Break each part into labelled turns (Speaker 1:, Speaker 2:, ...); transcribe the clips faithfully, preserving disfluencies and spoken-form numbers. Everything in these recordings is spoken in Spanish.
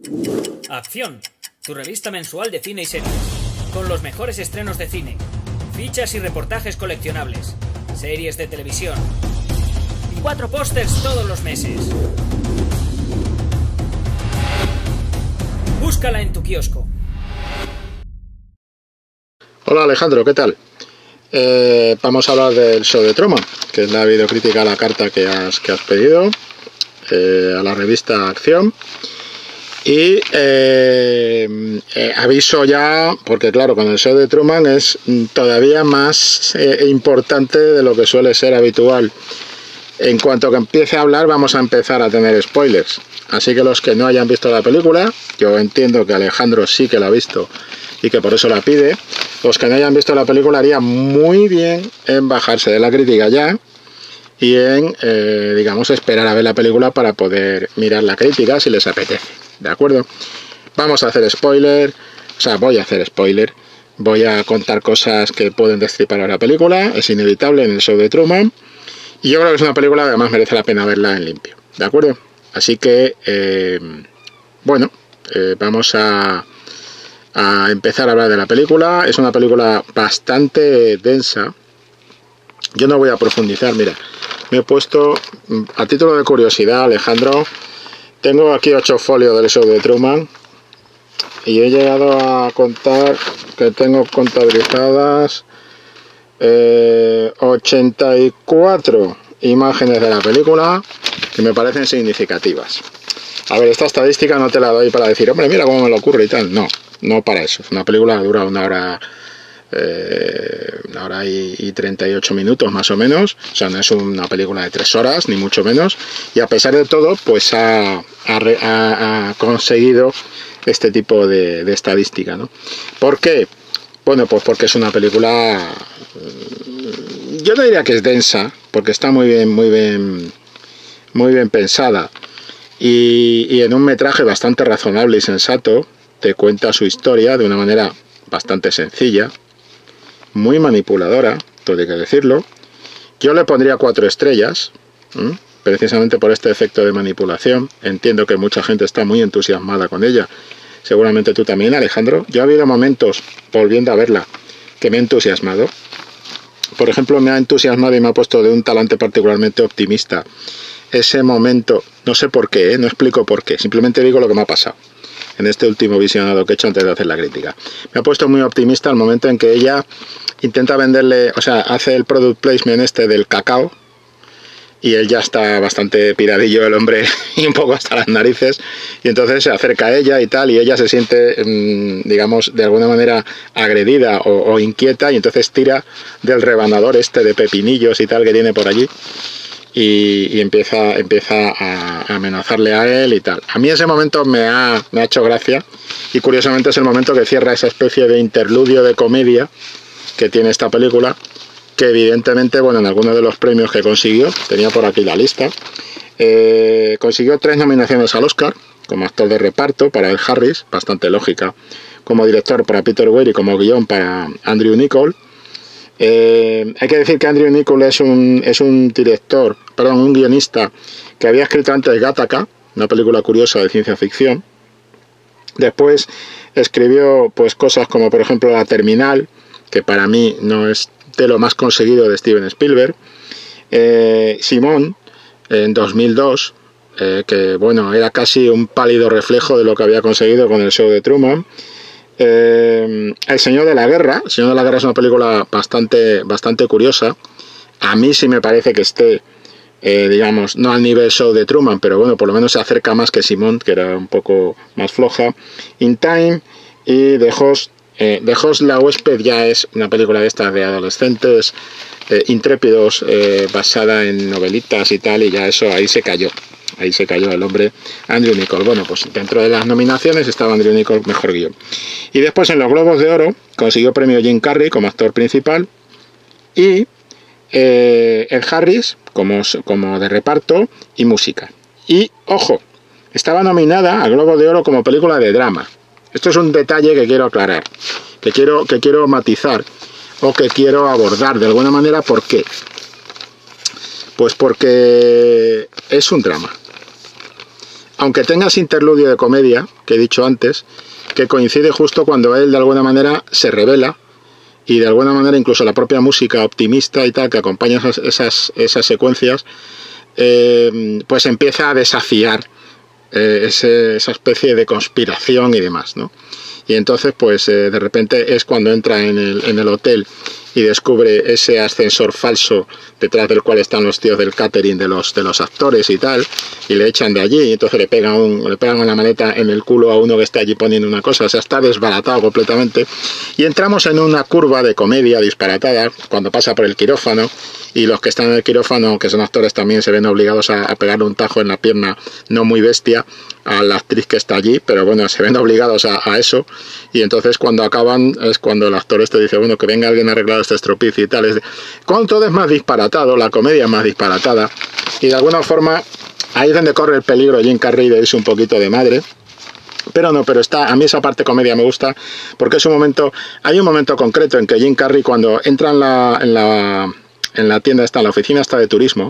Speaker 1: Acción, tu revista mensual de cine y series, con los mejores estrenos de cine, fichas y reportajes coleccionables, series de televisión y cuatro pósters todos los meses. Búscala en tu kiosco.
Speaker 2: Hola Alejandro, ¿qué tal? Eh, vamos a hablar del show de Truman, que es la videocrítica a la carta que has, que has pedido eh, a la revista Acción. Y eh, eh, aviso ya, porque claro, con el show de Truman es todavía más eh, importante de lo que suele ser habitual. En cuanto que empiece a hablar vamos a empezar a tener spoilers. Así que los que no hayan visto la película, yo entiendo que Alejandro sí que la ha visto y que por eso la pide. Los que no hayan visto la película haría muy bien en bajarse de la crítica ya y en, eh, digamos, esperar a ver la película para poder mirar la crítica si les apetece. ¿De acuerdo? Vamos a hacer spoiler, o sea, voy a hacer spoiler. Voy a contar cosas que pueden destripar a la película, es inevitable en el show de Truman. Y yo creo que es una película que además merece la pena verla en limpio. ¿De acuerdo? Así que, eh, bueno, eh, vamos a... a empezar a hablar de la película. Es una película bastante densa. Yo no voy a profundizar, mira, me he puesto, a título de curiosidad, Alejandro, tengo aquí ocho folios del show de Truman y he llegado a contar que tengo contabilizadas eh, ochenta y cuatro imágenes de la película que me parecen significativas. A ver, esta estadística no te la doy para decir, hombre, mira cómo me lo ocurre y tal, no. No para eso, es una película que dura una hora, eh, una hora y, y treinta y ocho minutos más o menos, o sea, no es una película de tres horas, ni mucho menos, y a pesar de todo, pues ha, ha, ha, ha conseguido este tipo de, de estadística, ¿no? ¿Por qué? Bueno, pues porque es una película, yo no diría que es densa, porque está muy bien, muy bien, muy bien pensada, y, y en un metraje bastante razonable y sensato. Te cuenta su historia de una manera bastante sencilla, muy manipuladora, todo hay que decirlo. Yo le pondría cuatro estrellas, ¿eh? precisamente por este efecto de manipulación. Entiendo que mucha gente está muy entusiasmada con ella. Seguramente tú también, Alejandro. Yo ha habido momentos, volviendo a verla, que me he entusiasmado. Por ejemplo, me ha entusiasmado y me ha puesto de un talante particularmente optimista. Ese momento, no sé por qué, ¿eh? no explico por qué, simplemente digo lo que me ha pasado en este último visionado que he hecho antes de hacer la crítica. Me ha puesto muy optimista el momento en que ella intenta venderle, o sea, hace el product placement este del cacao, y él ya está bastante piradillo, el hombre, y un poco hasta las narices, y entonces se acerca a ella y tal, y ella se siente, digamos, de alguna manera agredida o, o inquieta, y entonces tira del rebanador este de pepinillos y tal que tiene por allí, Y, y empieza, empieza a, a amenazarle a él y tal. A mí ese momento me ha, me ha hecho gracia, y curiosamente es el momento que cierra esa especie de interludio de comedia que tiene esta película, que evidentemente, bueno, en algunos de los premios que consiguió, tenía por aquí la lista, eh, consiguió tres nominaciones al Oscar, como actor de reparto para Ed Harris, bastante lógica, como director para Peter Weir y como guión para Andrew Niccol. Eh, hay que decir que Andrew Niccol es un, es un director, perdón, un guionista que había escrito antes Gattaca, una película curiosa de ciencia ficción. Después escribió pues cosas como por ejemplo La Terminal, que para mí no es de lo más conseguido de Steven Spielberg. Eh, Simón, en dos mil dos, eh, que bueno, era casi un pálido reflejo de lo que había conseguido con el show de Truman. Eh, El Señor de la Guerra. El Señor de la Guerra es una película bastante, bastante curiosa. A mí sí me parece que esté, eh, digamos, no al nivel show de Truman, pero bueno, por lo menos se acerca más que Simón, que era un poco más floja. In Time y The Host. Eh, The Host, la huésped, ya es una película de estas de adolescentes eh, intrépidos, eh, basada en novelitas y tal, y ya eso ahí se cayó. Ahí se cayó el hombre Andrew Niccol. Bueno, pues dentro de las nominaciones estaba Andrew Niccol, mejor guión. Y después en los Globos de Oro consiguió premio Jim Carrey como actor principal y eh, Ed Harris como, como de reparto y música. Y, ojo, estaba nominada al Globo de Oro como película de drama. Esto es un detalle que quiero aclarar, que quiero, que quiero matizar o que quiero abordar de alguna manera. ¿Por qué? Pues porque es un drama. aunque tenga ese interludio de comedia que he dicho antes, que coincide justo cuando él de alguna manera se revela y de alguna manera incluso la propia música optimista y tal que acompaña esas, esas, esas secuencias, eh, pues empieza a desafiar eh, ese, esa especie de conspiración y demás, ¿no? Y entonces pues eh, de repente es cuando entra en el, en el hotel y descubre ese ascensor falso detrás del cual están los tíos del catering de los, de los actores y tal, y le echan de allí y entonces le pegan, un, le pegan una maneta en el culo a uno que está allí poniendo una cosa, o sea, está desbaratado completamente, y entramos en una curva de comedia disparatada cuando pasa por el quirófano, y los que están en el quirófano, que son actores, también se ven obligados a, a pegarle un tajo en la pierna no muy bestia a la actriz que está allí, pero bueno, se ven obligados a, a eso, y entonces cuando acaban es cuando el actor este dice, bueno, que venga alguien a arreglar este estropicio y tal. Es de... Cuando todo es más disparatado, la comedia es más disparatada, y de alguna forma ahí es donde corre el peligro Jim Carrey de irse un poquito de madre. Pero no, pero está, a mí esa parte comedia me gusta, porque es un momento, hay un momento concreto en que Jim Carrey, cuando entra en la, en la, en la tienda esta, en la oficina esta de turismo,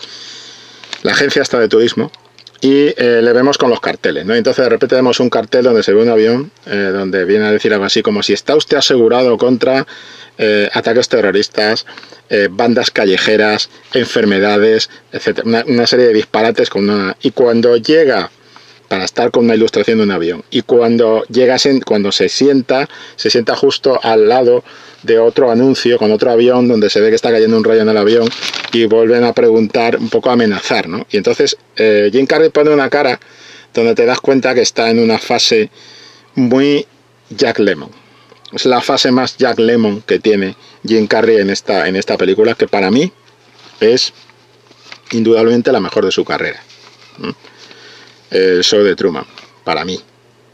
Speaker 2: la agencia esta de turismo, y eh, le vemos con los carteles, ¿no? Entonces de repente vemos un cartel donde se ve un avión, eh, donde viene a decir algo así como: si está usted asegurado contra eh, ataques terroristas, eh, bandas callejeras, enfermedades, etcétera. Una, una serie de disparates con una... Y cuando llega, para estar con una ilustración de un avión, y cuando llega, cuando se sienta, se sienta justo al lado de otro anuncio con otro avión donde se ve que está cayendo un rayo en el avión, y vuelven a preguntar, un poco a amenazar, ¿no? Y entonces eh, Jim Carrey pone una cara donde te das cuenta que está en una fase muy Jack Lemmon. Es la fase más Jack Lemmon que tiene Jim Carrey en esta, en esta película, que para mí es indudablemente la mejor de su carrera, ¿no? El show de Truman, para mí,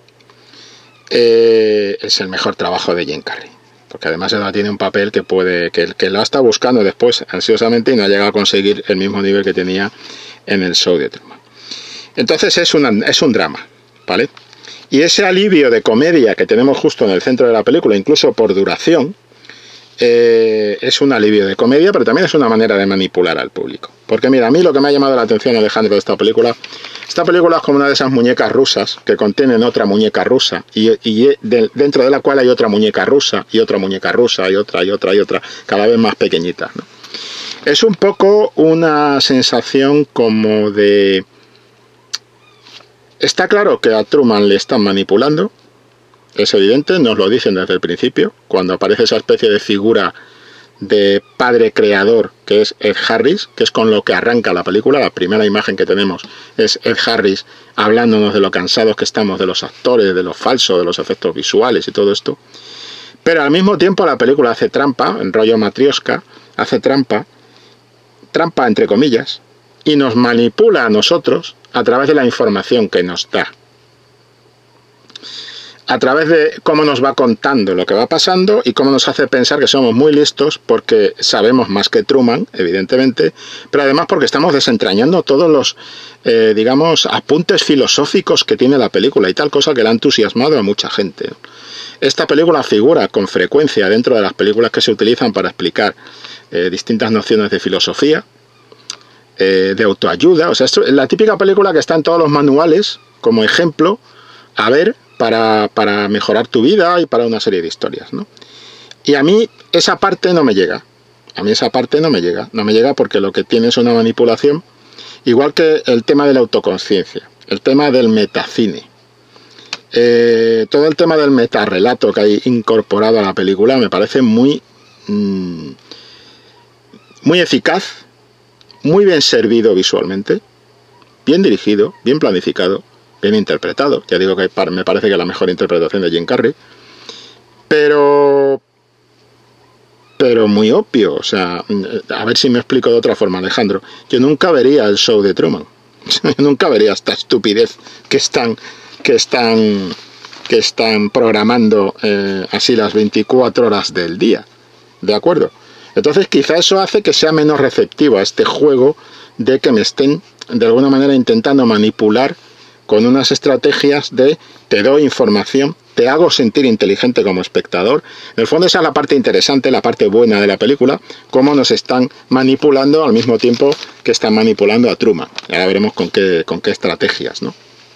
Speaker 2: eh, es el mejor trabajo de Jim Carrey, porque además él tiene un papel que puede, que, que lo ha estado buscando después ansiosamente y no ha llegado a conseguir el mismo nivel que tenía en el show de Truman. Entonces es, una, es un drama, ¿vale? Y ese alivio de comedia que tenemos justo en el centro de la película, incluso por duración, eh, es un alivio de comedia, pero también es una manera de manipular al público. Porque mira, a mí lo que me ha llamado la atención, Alejandro, de esta película, esta película es como una de esas muñecas rusas que contienen otra muñeca rusa, y, y de, dentro de la cual hay otra muñeca rusa, y otra muñeca rusa, y otra, y otra, y otra, cada vez más pequeñitas, ¿no? Es un poco una sensación como de... Está claro que a Truman le están manipulando, es evidente, nos lo dicen desde el principio, cuando aparece esa especie de figura de padre creador que es Ed Harris, que es con lo que arranca la película. La primera imagen que tenemos es Ed Harris hablándonos de lo cansados que estamos de los actores, de lo falso, de los efectos visuales y todo esto. Pero al mismo tiempo la película hace trampa, en rollo Matrioska, hace trampa, trampa entre comillas, y nos manipula a nosotros a través de la información que nos da, a través de cómo nos va contando lo que va pasando y cómo nos hace pensar que somos muy listos porque sabemos más que Truman, evidentemente, pero además porque estamos desentrañando todos los, eh, digamos, apuntes filosóficos que tiene la película y tal cosa que le ha entusiasmado a mucha gente. Esta película figura con frecuencia dentro de las películas que se utilizan para explicar eh, distintas nociones de filosofía, eh, de autoayuda. O sea, esto es la típica película que está en todos los manuales como ejemplo a ver para, para mejorar tu vida y para una serie de historias, ¿no? Y a mí esa parte no me llega. A mí esa parte no me llega. No me llega porque lo que tiene es una manipulación, igual que el tema de la autoconciencia, el tema del metacine. Eh, todo el tema del metarrelato que hay incorporado a la película me parece muy, mmm, muy eficaz, muy bien servido visualmente, bien dirigido, bien planificado, bien interpretado. Ya digo que me parece que es la mejor interpretación de Jim Carrey, pero pero muy obvio. O sea, a ver si me explico de otra forma, Alejandro. Yo nunca vería el show de Truman. Yo nunca vería esta estupidez que están que están que están programando eh, así las veinticuatro horas del día, ¿de acuerdo? Entonces quizá eso hace que sea menos receptivo a este juego de que me estén de alguna manera intentando manipular con unas estrategias de te doy información, te hago sentir inteligente como espectador. En el fondo esa es la parte interesante, la parte buena de la película, cómo nos están manipulando al mismo tiempo que están manipulando a Truman. Ahora veremos con qué, con qué estrategias, ¿no?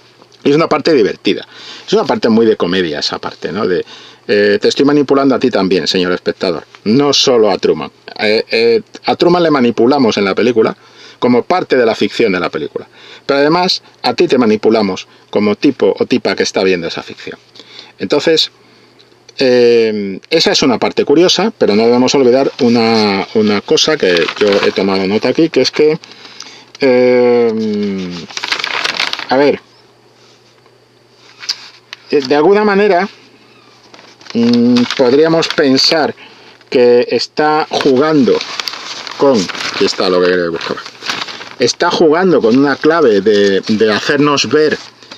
Speaker 2: Y es una parte divertida. Es una parte muy de comedia esa parte, ¿no? De, eh, te estoy manipulando a ti también, señor espectador. No solo a Truman. Eh, eh, a Truman le manipulamos en la película como parte de la ficción de la película. Pero además, a ti te manipulamos como tipo o tipa que está viendo esa ficción. Entonces, eh, esa es una parte curiosa, pero no debemos olvidar una, una cosa que yo he tomado nota aquí, que es que... Eh, a ver... De alguna manera mmm, podríamos pensar que está jugando con, aquí está lo que quería buscar, está jugando con una clave de, de hacernos ver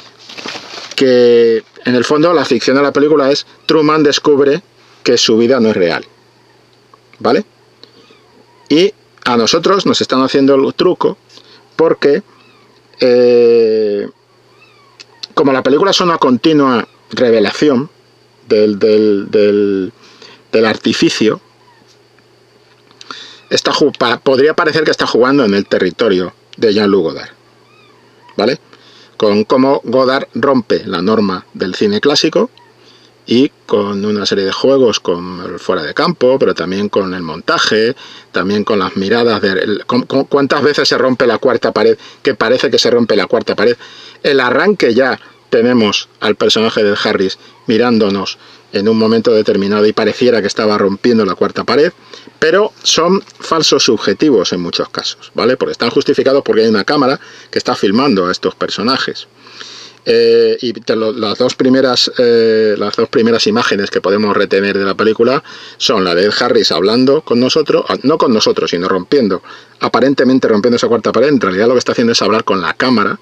Speaker 2: que en el fondo la ficción de la película es Truman descubre que su vida no es real, ¿vale? Y a nosotros nos están haciendo el truco porque eh, como la película es una continua revelación del, del, del, del artificio, está, podría parecer que está jugando en el territorio de Jean-Luc Godard, ¿vale? Con cómo Godard rompe la norma del cine clásico y con una serie de juegos con el fuera de campo, pero también con el montaje, también con las miradas de con, con, cuántas veces se rompe la cuarta pared, que parece que se rompe la cuarta pared, el arranque ya tenemos al personaje de Harris mirándonos en un momento determinado y pareciera que estaba rompiendo la cuarta pared, pero son falsos subjetivos en muchos casos, ¿vale? Porque están justificados porque hay una cámara que está filmando a estos personajes. Eh, y te lo, las, dos primeras, eh, las dos primeras imágenes que podemos retener de la película son la de Ed Harris hablando con nosotros, no con nosotros, sino rompiendo, aparentemente rompiendo esa cuarta pared. En realidad lo que está haciendo es hablar con la cámara.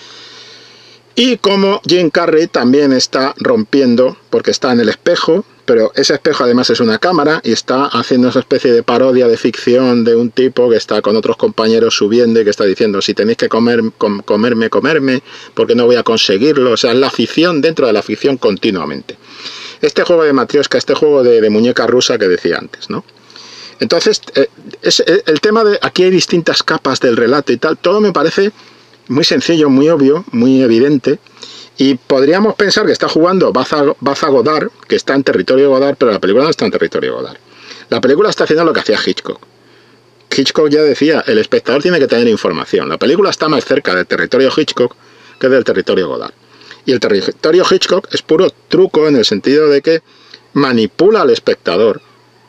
Speaker 2: Y como Jim Carrey también está rompiendo, porque está en el espejo, pero ese espejo además es una cámara y está haciendo esa especie de parodia de ficción de un tipo que está con otros compañeros subiendo y que está diciendo si tenéis que comer, com, comerme, comerme, porque no voy a conseguirlo. O sea, es la ficción dentro de la ficción continuamente. Este juego de Matrioshka, este juego de, de muñeca rusa que decía antes, ¿no? Entonces, eh, es, el tema de aquí hay distintas capas del relato y tal, todo me parece muy sencillo, muy obvio, muy evidente, y podríamos pensar que está jugando Baza Godard, que está en territorio Godard, pero la película no está en territorio Godard. La película está haciendo lo que hacía Hitchcock. Hitchcock ya decía, el espectador tiene que tener información. La película está más cerca del territorio Hitchcock que del territorio Godard. Y el territorio Hitchcock es puro truco en el sentido de que manipula al espectador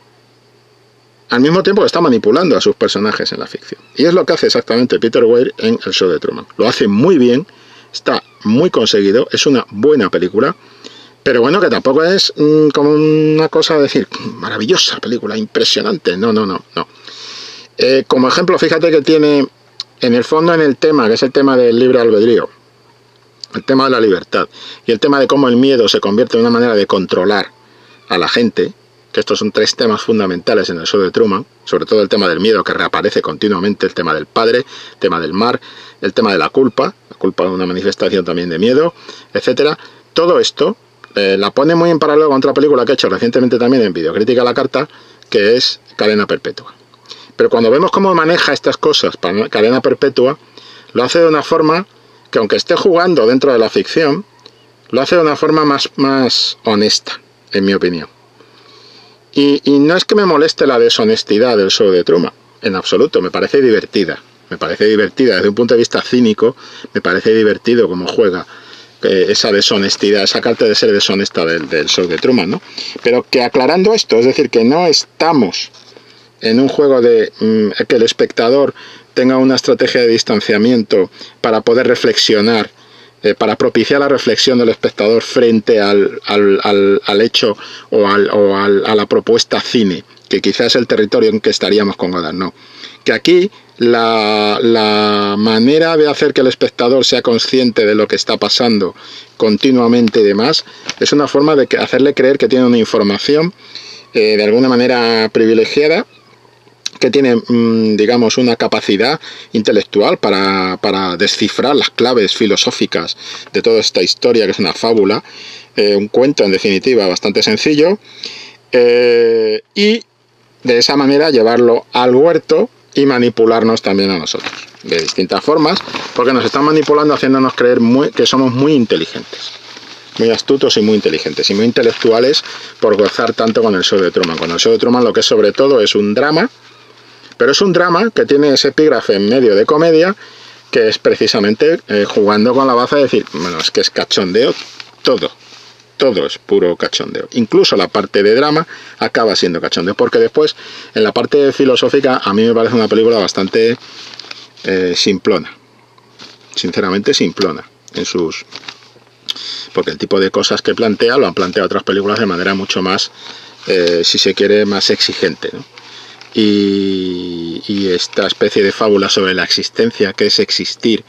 Speaker 2: al mismo tiempo que está manipulando a sus personajes en la ficción. Y es lo que hace exactamente Peter Weir en El show de Truman. Lo hace muy bien, está muy conseguido, es una buena película, pero bueno, que tampoco es mmm, como una cosa de decir, maravillosa película, impresionante. No, no, no, no. Eh, como ejemplo, fíjate que tiene, en el fondo, en el tema, que es el tema del libre albedrío, el tema de la libertad, y el tema de cómo el miedo se convierte en una manera de controlar a la gente, que estos son tres temas fundamentales en El show de Truman, sobre todo el tema del miedo que reaparece continuamente, el tema del padre, el tema del mar, el tema de la culpa, la culpa es una manifestación también de miedo, etcétera. Todo esto eh, la pone muy en paralelo con otra película que he hecho recientemente también en Videocrítica a la Carta, que es Cadena Perpetua. Pero cuando vemos cómo maneja estas cosas para Cadena Perpetua, lo hace de una forma que, aunque esté jugando dentro de la ficción, lo hace de una forma más, más honesta, en mi opinión. Y, y no es que me moleste la deshonestidad del show de Truman, en absoluto, me parece divertida. Me parece divertida desde un punto de vista cínico, me parece divertido cómo juega eh, esa deshonestidad, esa carta de ser deshonesta del, del show de Truman, ¿no? Pero que aclarando esto, es decir, que no estamos en un juego de mmm, que el espectador tenga una estrategia de distanciamiento para poder reflexionar, Eh, para propiciar la reflexión del espectador frente al, al, al, al hecho o, al, o al, a la propuesta cine, que quizás es el territorio en que estaríamos con Godard. No, que aquí la, la manera de hacer que el espectador sea consciente de lo que está pasando continuamente y demás, es una forma de hacerle creer que tiene una información eh, de alguna manera privilegiada, que tiene, digamos, una capacidad intelectual para, para descifrar las claves filosóficas de toda esta historia, que es una fábula, eh, un cuento en definitiva bastante sencillo, eh, y de esa manera llevarlo al huerto y manipularnos también a nosotros. de distintas formas, porque nos están manipulando haciéndonos creer muy, que somos muy inteligentes, muy astutos y muy inteligentes y muy intelectuales por gozar tanto con el show de Truman. Con el show de Truman lo que es sobre todo es un drama, pero es un drama que tiene ese epígrafe en medio de comedia, que es precisamente eh, jugando con la baza de decir, bueno, es que es cachondeo todo. Todo es puro cachondeo. Incluso la parte de drama acaba siendo cachondeo, porque después, en la parte filosófica, a mí me parece una película bastante eh, simplona. Sinceramente simplona. En sus... Porque el tipo de cosas que plantea, lo han planteado otras películas de manera mucho más, eh, si se quiere, más exigente, ¿no? Y, y esta especie de fábula sobre la existencia, que es existir,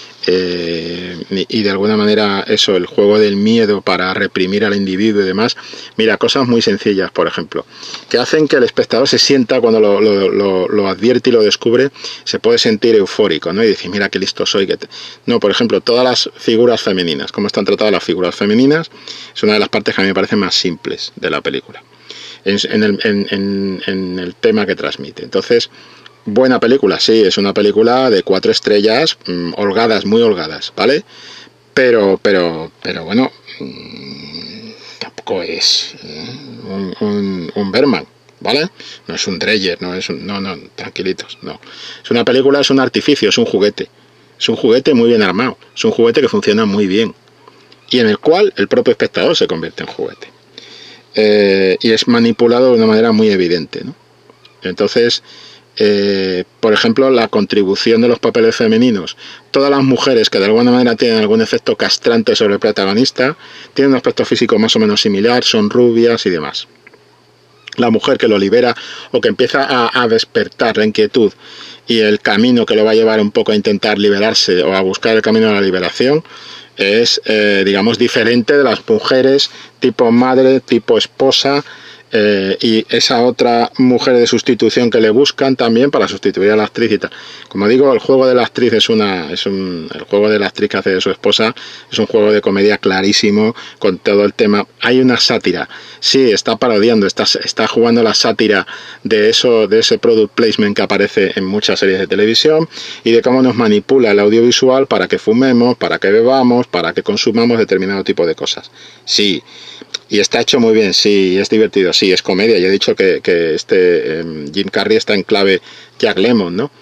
Speaker 2: Eh, y de alguna manera eso, el juego del miedo para reprimir al individuo y demás. Mira, cosas muy sencillas, por ejemplo, que hacen que el espectador se sienta, cuando lo, lo, lo, lo advierte y lo descubre, se puede sentir eufórico, ¿no? Y decir, mira qué listo soy. Que te... No, por ejemplo, todas las figuras femeninas, cómo están tratadas las figuras femeninas, es una de las partes que a mí me parecen más simples de la película, en, en, el, en, en, en el tema que transmite. Entonces, buena película, sí, es una película de cuatro estrellas, mmm, holgadas, muy holgadas, ¿vale? Pero, pero, pero bueno, mmm, tampoco es un, un, un Bergman, ¿vale? No es un Dreyer, no es un, no, no, tranquilitos, no. Es una película, es un artificio, es un juguete, es un juguete muy bien armado, es un juguete que funciona muy bien y en el cual el propio espectador se convierte en juguete. Eh, y es manipulado de una manera muy evidente, ¿no? Entonces, Eh, por ejemplo, la contribución de los papeles femeninos. Todas las mujeres que de alguna manera tienen algún efecto castrante sobre el protagonista tienen un aspecto físico más o menos similar, son rubias y demás. La mujer que lo libera o que empieza a, a despertar la inquietud y el camino que lo va a llevar un poco a intentar liberarse o a buscar el camino de la liberación es, eh, digamos, diferente de las mujeres tipo madre, tipo esposa, Eh, y esa otra mujer de sustitución que le buscan también para sustituir a la actriz y tal. Como digo, el juego de la actriz es una es un el juego de la actriz que hace de su esposa es un juego de comedia clarísimo, con todo el tema. Hay una sátira, sí, está parodiando, está, está jugando la sátira de eso, de ese product placement que aparece en muchas series de televisión y de cómo nos manipula el audiovisual para que fumemos, para que bebamos, para que consumamos determinado tipo de cosas. Sí. Y está hecho muy bien, sí, es divertido, sí, es comedia. Ya he dicho que, que este eh, Jim Carrey está en clave Jack Lemmon, ¿no?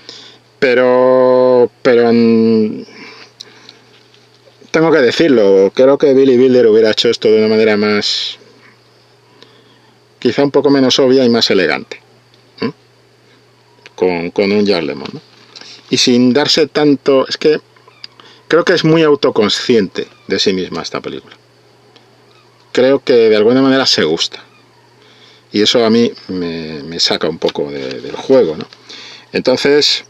Speaker 2: Pero, pero mmm, tengo que decirlo, creo que Billy Wilder hubiera hecho esto de una manera más, quizá un poco menos obvia y más elegante, ¿eh? con, con un Jack Lemmon, ¿no? Y sin darse tanto, es que creo que es muy autoconsciente de sí misma esta película. Creo que de alguna manera se gusta y eso a mí me, me saca un poco de, del juego, ¿no? Entonces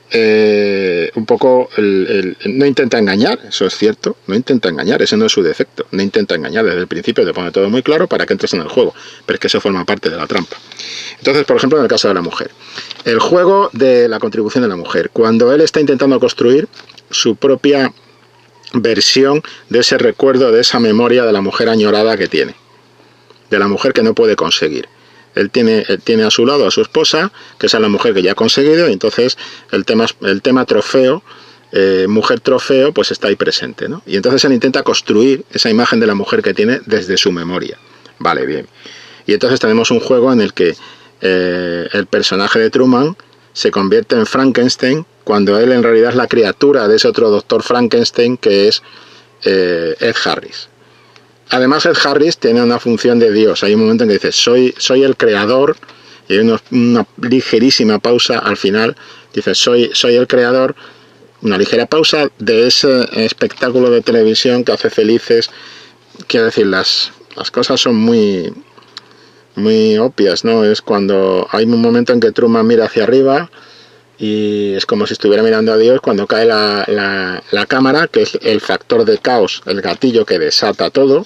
Speaker 2: eh, un poco el, el, no intenta engañar, eso es cierto, no intenta engañar, ese no es su defecto, no intenta engañar, desde el principio te pone todo muy claro para que entres en el juego, pero es que eso forma parte de la trampa. Entonces, por ejemplo, en el caso de la mujer, el juego de la contribución de la mujer, cuando él está intentando construir su propia versión de ese recuerdo, de esa memoria de la mujer añorada que tiene, de la mujer que no puede conseguir. Él tiene, él tiene a su lado a su esposa, que es la mujer que ya ha conseguido, y entonces el tema, el tema trofeo, eh, mujer trofeo, pues está ahí presente, ¿no? Y entonces él intenta construir esa imagen de la mujer que tiene desde su memoria. Vale, bien. Y entonces tenemos un juego en el que eh, el personaje de Truman se convierte en Frankenstein, cuando él en realidad es la criatura de ese otro doctor Frankenstein que es eh, Ed Harris. Además, Ed Harris tiene una función de Dios. Hay un momento en que dice, soy, soy el creador, y hay unos, una ligerísima pausa al final, dice, soy, soy el creador, una ligera pausa de ese espectáculo de televisión que hace felices. Quiero decir, las, las cosas son muy, muy obvias, ¿no? Es cuando hay un momento en que Truman mira hacia arriba, y es como si estuviera mirando a Dios cuando cae la, la, la cámara, que es el factor de caos, el gatillo que desata todo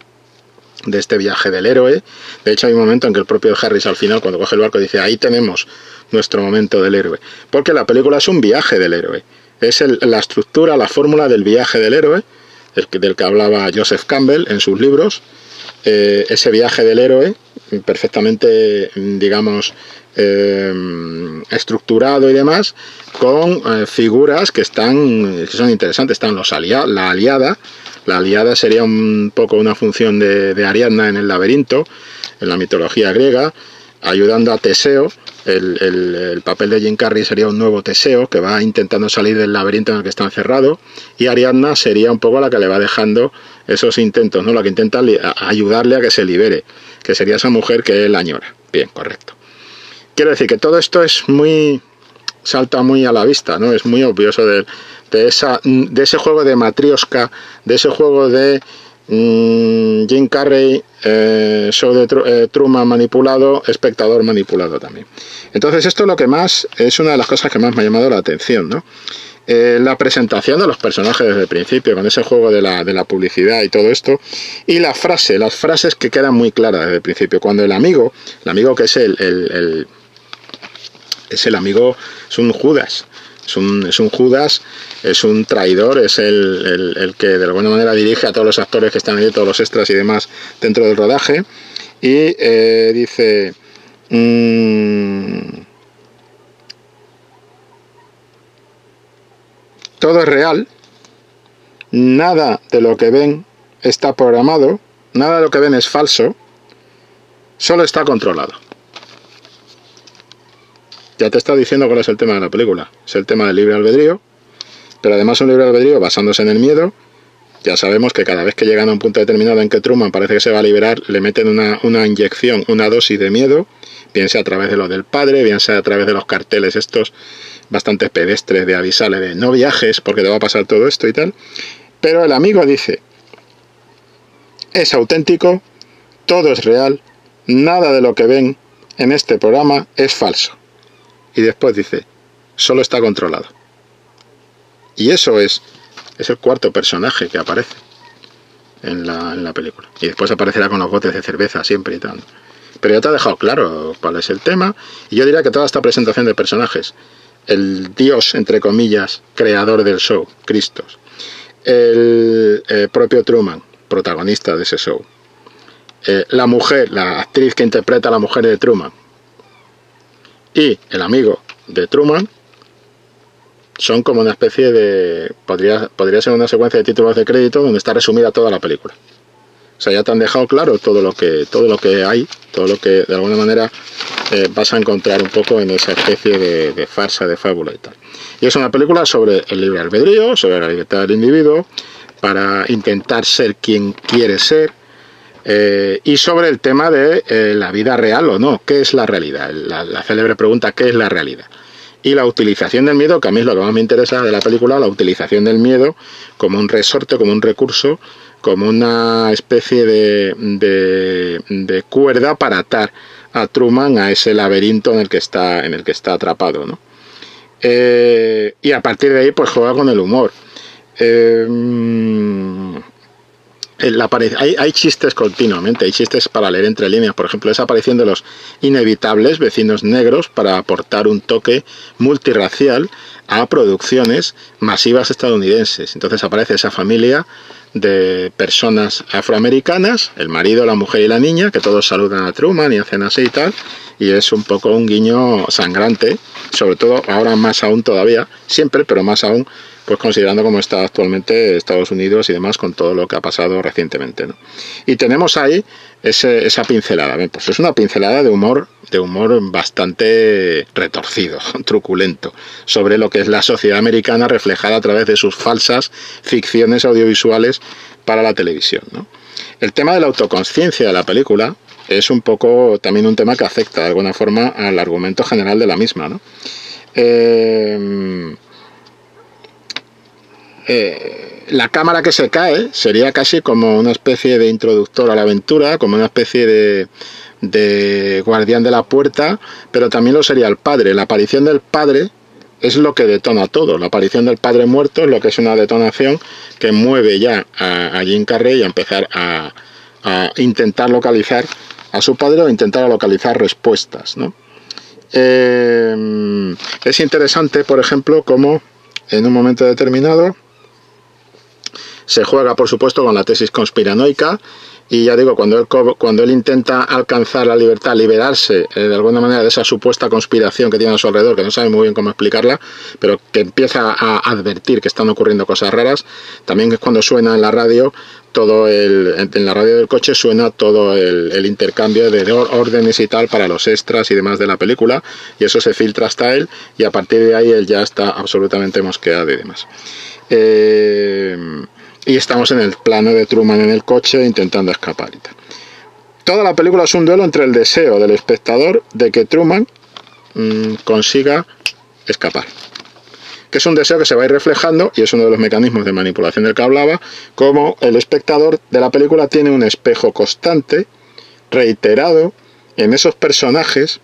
Speaker 2: de este viaje del héroe. De hecho, hay un momento en que el propio Harris al final, cuando coge el barco, dice, ahí tenemos nuestro momento del héroe. Porque la película es un viaje del héroe. Es el, la estructura, la fórmula del viaje del héroe, el que, del que hablaba Joseph Campbell en sus libros. Eh, ese viaje del héroe, perfectamente, digamos, eh, estructurado y demás, con eh, figuras que están, que son interesantes. Están los alia la aliada. La aliada sería un poco una función de, de Ariadna en el laberinto, en la mitología griega, ayudando a Teseo. El, el, el papel de Jim Carrey sería un nuevo Teseo que va intentando salir del laberinto en el que está encerrado, y Ariadna sería un poco la que le va dejando esos intentos, ¿no? La que intenta ayudarle a que se libere, que sería esa mujer que él añora. Bien, correcto. Quiero decir que todo esto es muy... salta muy a la vista, ¿no? Es muy obvio eso de, de, esa, de ese juego de Matrioska, de ese juego de mmm, Jim Carrey, eh, show de tru eh, Truman manipulado, espectador manipulado también. Entonces esto es lo que más, es una de las cosas que más me ha llamado la atención, ¿no? Eh, la presentación de los personajes desde el principio, con ese juego de la, de la publicidad y todo esto, y la frase, las frases que quedan muy claras desde el principio. Cuando el amigo, el amigo que es el, el, el es el amigo, es un Judas, es un, es un Judas, es un traidor, es el, el, el que de alguna manera dirige a todos los actores que están ahí, todos los extras y demás dentro del rodaje, y eh, dice... Mmm, todo es real, nada de lo que ven está programado, nada de lo que ven es falso, solo está controlado. Ya te está diciendo cuál es el tema de la película. Es el tema del libre albedrío, pero además un libre albedrío basándose en el miedo. Ya sabemos que cada vez que llegan a un punto determinado en que Truman parece que se va a liberar, le meten una, una inyección, una dosis de miedo, bien sea a través de lo del padre, bien sea a través de los carteles estos bastante pedestres de avisarle de no viajes porque te va a pasar todo esto y tal. Pero el amigo dice, es auténtico, todo es real, nada de lo que ven en este programa es falso. Y después dice, solo está controlado. Y eso es, es el cuarto personaje que aparece en la, en la película. Y después aparecerá con los botes de cerveza siempre y tal. Pero ya te ha dejado claro cuál es el tema. Y yo diría que toda esta presentación de personajes, el Dios, entre comillas, creador del show, Christos, el eh, propio Truman, protagonista de ese show, eh, la mujer, la actriz que interpreta a la mujer de Truman, y el amigo de Truman, son como una especie de... Podría, podría ser una secuencia de títulos de crédito donde está resumida toda la película. O sea, ya te han dejado claro todo lo que, todo lo que hay, todo lo que de alguna manera eh, vas a encontrar un poco en esa especie de, de farsa, de fábula y tal. Y es una película sobre el libre albedrío, sobre la libertad del individuo, para intentar ser quien quiere ser, eh, y sobre el tema de eh, la vida real o no, ¿qué es la realidad? La, la célebre pregunta, ¿qué es la realidad? Y la utilización del miedo, que a mí es lo que más me interesa de la película, la utilización del miedo como un resorte, como un recurso, como una especie de, de, de cuerda para atar a Truman a ese laberinto en el que está, en el que está atrapado, ¿no? Eh, y a partir de ahí pues juega con el humor. Eh, La hay, hay chistes continuamente, hay chistes para leer entre líneas. Por ejemplo, esa aparición de los inevitables vecinos negros para aportar un toque multirracial a producciones masivas estadounidenses. Entonces aparece esa familia de personas afroamericanas, el marido, la mujer y la niña, que todos saludan a Truman y hacen así y tal, y es un poco un guiño sangrante, sobre todo ahora más aún todavía, siempre, pero más aún, pues considerando cómo está actualmente Estados Unidos y demás con todo lo que ha pasado recientemente, ¿no? Y tenemos ahí ese, esa pincelada, pues es una pincelada de humor, de humor bastante retorcido, truculento, sobre lo que es la sociedad americana reflejada a través de sus falsas ficciones audiovisuales para la televisión, ¿no? El tema de la autoconsciencia de la película es un poco también un tema que afecta de alguna forma al argumento general de la misma, ¿no? Eh... Eh, la cámara que se cae sería casi como una especie de introductor a la aventura, como una especie de, de guardián de la puerta, pero también lo sería el padre. La aparición del padre es lo que detona todo. La aparición del padre muerto es lo que es una detonación que mueve ya a, a Jim Carrey a empezar a, a intentar localizar a su padre o intentar localizar respuestas, ¿no? Eh, es interesante, por ejemplo, cómo en un momento determinado se juega, por supuesto, con la tesis conspiranoica Y ya digo, cuando él, cuando él intenta alcanzar la libertad, liberarse eh, de alguna manera de esa supuesta conspiración que tiene a su alrededor, que no sabe muy bien cómo explicarla, pero que empieza a advertir que están ocurriendo cosas raras, también es cuando suena en la radio, todo el, en la radio del coche suena todo el, el intercambio de órdenes y tal para los extras y demás de la película, y eso se filtra hasta él, y a partir de ahí él ya está absolutamente mosqueado y demás. Eh... Y estamos en el plano de Truman en el coche intentando escapar y tal. Toda la película es un duelo entre el deseo del espectador de que Truman mmm, consiga escapar. Que es un deseo que se va a ir reflejando, y es uno de los mecanismos de manipulación del que hablaba, como el espectador de la película tiene un espejo constante, reiterado, en esos personajes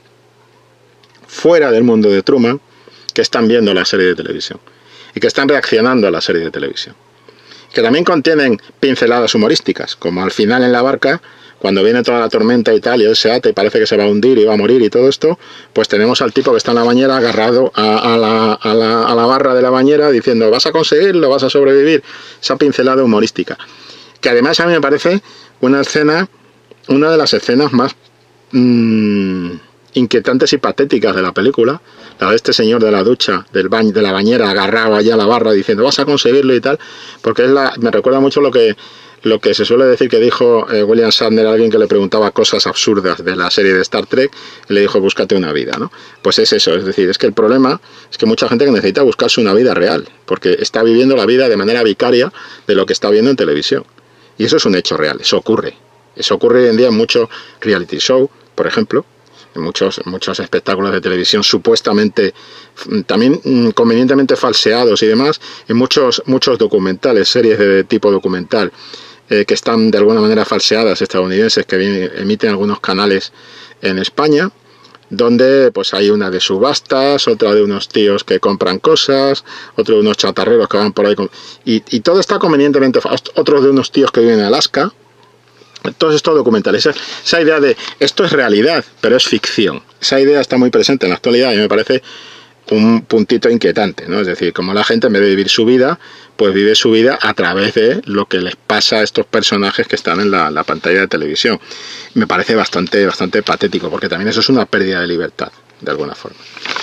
Speaker 2: fuera del mundo de Truman, que están viendo la serie de televisión y que están reaccionando a la serie de televisión. Que también contienen pinceladas humorísticas, como al final en la barca, cuando viene toda la tormenta y tal, y él se ata y parece que se va a hundir y va a morir y todo esto, pues tenemos al tipo que está en la bañera agarrado a, a, la, a, la, a la barra de la bañera diciendo vas a conseguirlo, vas a sobrevivir. Esa pincelada humorística. Que además a mí me parece una escena, una de las escenas más mmm, inquietantes y patéticas de la película, la de este señor de la ducha, del baño, de la bañera, agarrado allá a la barra diciendo vas a conseguirlo y tal, porque es la, me recuerda mucho lo que, lo que se suele decir que dijo eh, William Shatner a alguien que le preguntaba cosas absurdas de la serie de Star Trek, y le dijo búscate una vida, ¿no? Pues es eso, es decir, es que el problema es que mucha gente que necesita buscarse una vida real, porque está viviendo la vida de manera vicaria de lo que está viendo en televisión, y eso es un hecho real, eso ocurre, eso ocurre hoy en día en muchos reality show, por ejemplo, en muchos, muchos espectáculos de televisión supuestamente también convenientemente falseados y demás, en muchos, muchos documentales, series de tipo documental eh, que están de alguna manera falseadas, estadounidenses, que vienen, emiten algunos canales en España, donde pues hay una de subastas, otra de unos tíos que compran cosas, otro de unos chatarreros que van por ahí con, y, y todo está convenientemente, otros de unos tíos que viven en Alaska. Todos estos documentales, esa, esa idea de esto es realidad, pero es ficción, esa idea está muy presente en la actualidad y me parece un puntito inquietante, ¿no? Es decir, como la gente en vez de vivir su vida, pues vive su vida a través de lo que les pasa a estos personajes que están en la, la pantalla de televisión. Me parece bastante, bastante patético, porque también eso es una pérdida de libertad, de alguna forma.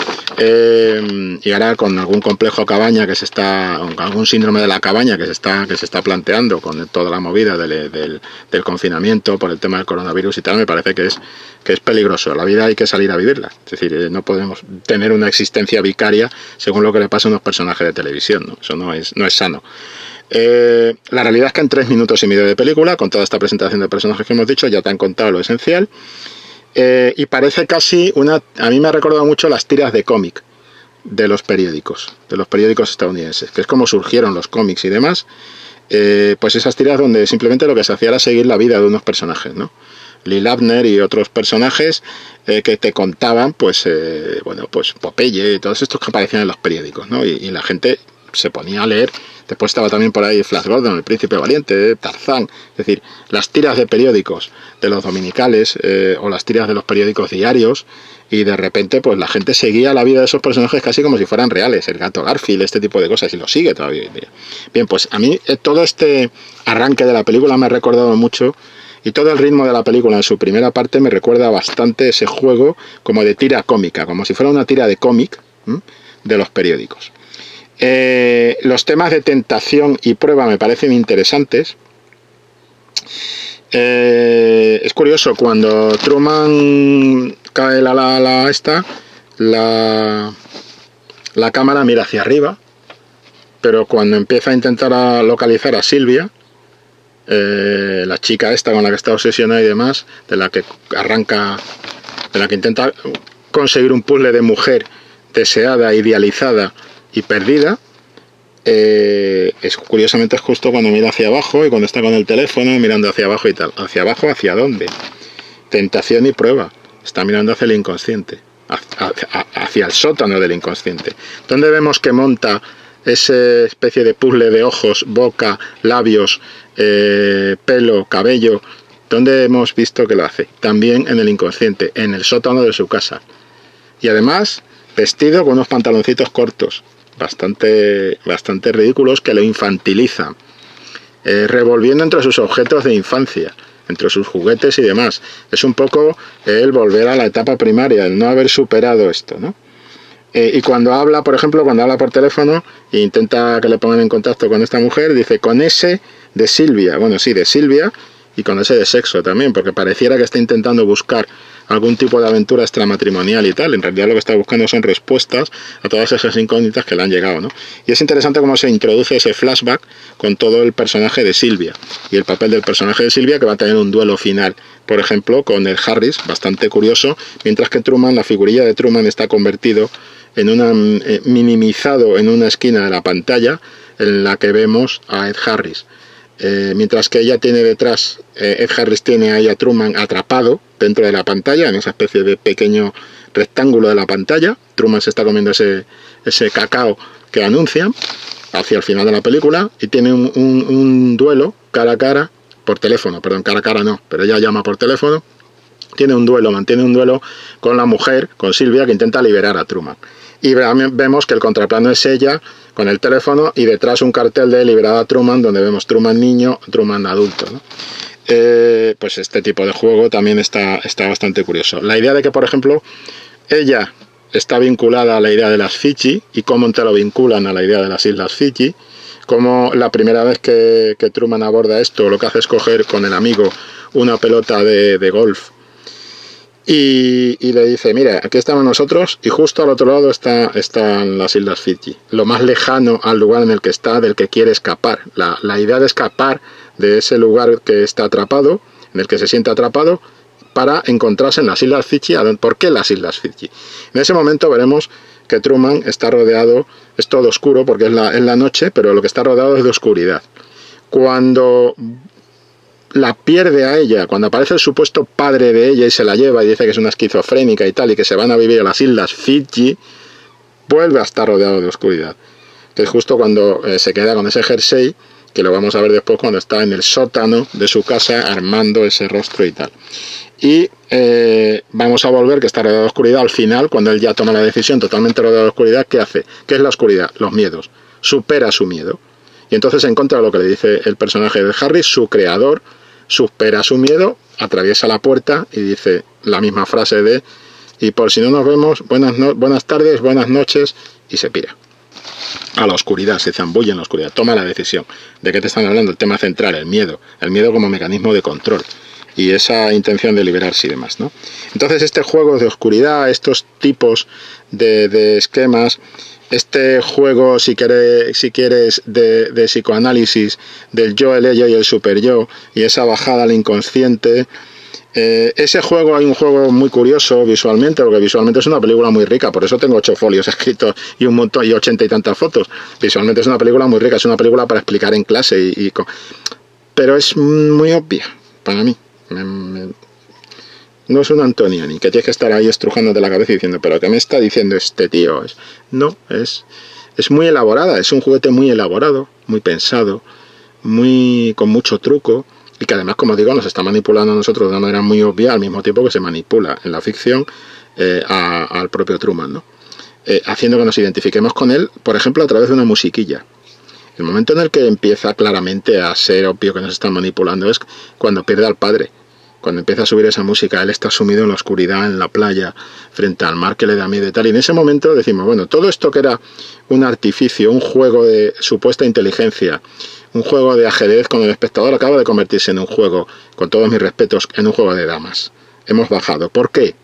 Speaker 2: Eh, y ahora con algún complejo cabaña que se está, con algún síndrome de la cabaña que se está, que se está planteando con toda la movida del, del, del confinamiento por el tema del coronavirus y tal, me parece que es, que es peligroso. La vida hay que salir a vivirla. Es decir, no podemos tener una existencia vicaria según lo que le pasa a unos personajes de televisión, ¿no? Eso no es, no es sano. Eh, la realidad es que en tres minutos y medio de película, con toda esta presentación de personajes que hemos dicho, ya te han contado lo esencial. Eh, y parece casi una... A mí me ha recordado mucho las tiras de cómic de los periódicos, de los periódicos estadounidenses, que es como surgieron los cómics y demás. Eh, pues esas tiras donde simplemente lo que se hacía era seguir la vida de unos personajes, ¿no? Lil Abner y otros personajes eh, que te contaban, pues, eh, bueno, pues Popeye y todos estos que aparecían en los periódicos, ¿no? Y, y la gente se ponía a leer. Después estaba también por ahí Flash Gordon, el Príncipe Valiente, Tarzán. Es decir, las tiras de periódicos de los dominicales eh, o las tiras de los periódicos diarios, y de repente pues la gente seguía la vida de esos personajes casi como si fueran reales. El gato Garfield, este tipo de cosas, y lo sigue todavía hoy en día. Bien, pues a mí eh, todo este arranque de la película me ha recordado mucho, y todo el ritmo de la película en su primera parte me recuerda bastante ese juego como de tira cómica, como si fuera una tira de cómic ¿m? de los periódicos. Eh, los temas de tentación y prueba me parecen interesantes. Eh, es curioso, cuando Truman cae la, la, la esta, la, la cámara mira hacia arriba, pero cuando empieza a intentar a localizar a Silvia, eh, la chica esta con la que está obsesionada y demás, de la que arranca, de la que intenta conseguir un puzzle de mujer deseada, idealizada y perdida, eh, es curiosamente es justo cuando mira hacia abajo y cuando está con el teléfono mirando hacia abajo y tal. ¿Hacia abajo hacia dónde? Tentación y prueba. Está mirando hacia el inconsciente, hacia, hacia el sótano del inconsciente, donde vemos que monta esa especie de puzzle de ojos, boca, labios, eh, pelo, cabello. ¿Dónde hemos visto que lo hace? También en el inconsciente, en el sótano de su casa. Y además vestido con unos pantaloncitos cortos, bastante, bastante ridículos, que lo infantilizan. eh, revolviendo entre sus objetos de infancia, entre sus juguetes y demás. Es un poco el volver a la etapa primaria, el no haber superado esto, ¿no? Eh, y cuando habla, por ejemplo, cuando habla por teléfono e intenta que le pongan en contacto con esta mujer, dice con ese de Silvia, bueno, sí, de Silvia, y con ese de sexo también, porque pareciera que está intentando buscar algún tipo de aventura extramatrimonial y tal. En realidad lo que está buscando son respuestas a todas esas incógnitas que le han llegado, ¿no? Y es interesante cómo se introduce ese flashback con todo el personaje de Silvia y el papel del personaje de Silvia, que va a tener un duelo final, por ejemplo, con el Harris, bastante curioso, mientras que Truman, la figurilla de Truman está convertido en una eh, minimizado en una esquina de la pantalla en la que vemos a Ed Harris. Eh, mientras que ella tiene detrás, eh, Ed Harris tiene ahí a Truman atrapado dentro de la pantalla, en esa especie de pequeño rectángulo de la pantalla. Truman se está comiendo ese, ese cacao que anuncian hacia el final de la película, y tiene un, un, un duelo cara a cara, por teléfono, perdón, cara a cara no, pero ella llama por teléfono, tiene un duelo, mantiene un duelo con la mujer, con Silvia, que intenta liberar a Truman. Y vemos que el contraplano es ella con el teléfono y detrás un cartel de liberada a Truman, donde vemos Truman niño, Truman adulto, ¿no? Eh, pues este tipo de juego también está, está bastante curioso. La idea de que, por ejemplo, ella está vinculada a la idea de las Fiji y cómo te lo vinculan a la idea de las Islas Fiji, como la primera vez que, que Truman aborda esto, lo que hace es coger con el amigo una pelota de, de golf Y, y le dice, mira, aquí estamos nosotros y justo al otro lado está, están las Islas Fiji, lo más lejano al lugar en el que está, del que quiere escapar. La, la idea de escapar de ese lugar que está atrapado, en el que se siente atrapado, para encontrarse en las Islas Fiji. ¿Por qué las Islas Fiji? En ese momento veremos que Truman está rodeado, es todo oscuro porque es la, es la noche, pero lo que está rodeado es de oscuridad. Cuando la pierde a ella, cuando aparece el supuesto padre de ella y se la lleva y dice que es una esquizofrénica y tal, y que se van a vivir a las Islas Fiji, vuelve a estar rodeado de oscuridad, que es justo cuando eh, se queda con ese jersey, que lo vamos a ver después cuando está en el sótano de su casa armando ese rostro y tal. Y eh, vamos a volver que está rodeado de oscuridad al final, cuando él ya toma la decisión totalmente rodeado de oscuridad. ¿Qué hace? ¿Qué es la oscuridad? Los miedos. Supera su miedo. Y entonces, en contra de lo que le dice el personaje de Harris, su creador supera su miedo, atraviesa la puerta y dice la misma frase de y por si no nos vemos, buenas, no, buenas tardes, buenas noches, y se pira a la oscuridad, se zambulle en la oscuridad, toma la decisión. ¿De qué te están hablando? El tema central, el miedo, el miedo como mecanismo de control y esa intención de liberarse y demás, ¿no? Entonces este juego de oscuridad, estos tipos de, de esquemas, este juego, si quieres, si quieres de, de psicoanálisis del yo, el ello y el super yo, y esa bajada al inconsciente, eh, ese juego, hay un juego muy curioso visualmente, porque visualmente es una película muy rica, por eso tengo ocho folios escritos y un montón y ochenta y tantas fotos. Visualmente es una película muy rica, es una película para explicar en clase, y, y pero es muy obvia para mí. Me, me, no es un Antonioni, que tienes que estar ahí estrujándote la cabeza y diciendo, pero ¿qué me está diciendo este tío? Es, no, es, es muy elaborada, es un juguete muy elaborado, muy pensado, muy con mucho truco, y que además, como digo, nos está manipulando a nosotros de una manera muy obvia, al mismo tiempo que se manipula en la ficción eh, a, al propio Truman, ¿no? Eh, haciendo que nos identifiquemos con él, por ejemplo, a través de una musiquilla. El momento en el que empieza claramente a ser obvio que nos están manipulando es cuando pierde al padre. Cuando empieza a subir esa música, él está sumido en la oscuridad, en la playa, frente al mar que le da miedo y tal. Y en ese momento decimos, bueno, todo esto que era un artificio, un juego de supuesta inteligencia, un juego de ajedrez con el espectador, acaba de convertirse en un juego, con todos mis respetos, en un juego de damas. Hemos bajado. ¿Por qué?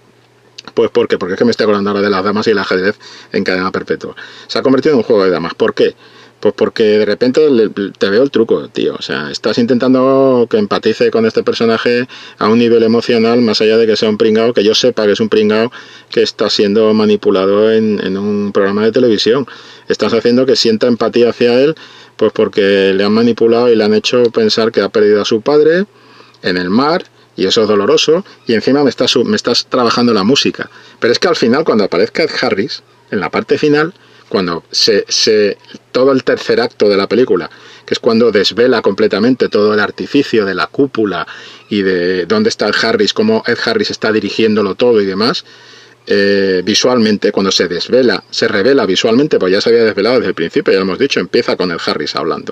Speaker 2: Pues ¿por qué? Porque es que me estoy acordando ahora de las damas y el ajedrez en cadena perpetua. Se ha convertido en un juego de damas. ¿Por qué? Pues porque de repente te veo el truco, tío. O sea, estás intentando que empatice con este personaje a un nivel emocional, más allá de que sea un pringao, que yo sepa que es un pringao que está siendo manipulado en, en un programa de televisión. Estás haciendo que sienta empatía hacia él, pues porque le han manipulado y le han hecho pensar que ha perdido a su padre en el mar, y eso es doloroso, y encima me estás, me estás trabajando la música. Pero es que al final, cuando aparezca Ed Harris, en la parte final, cuando se, se todo el tercer acto de la película, que es cuando desvela completamente todo el artificio de la cúpula y de dónde está Ed Harris, cómo Ed Harris está dirigiéndolo todo y demás, eh, visualmente, cuando se desvela, se revela visualmente, pues ya se había desvelado desde el principio, ya lo hemos dicho, empieza con Ed Harris hablando.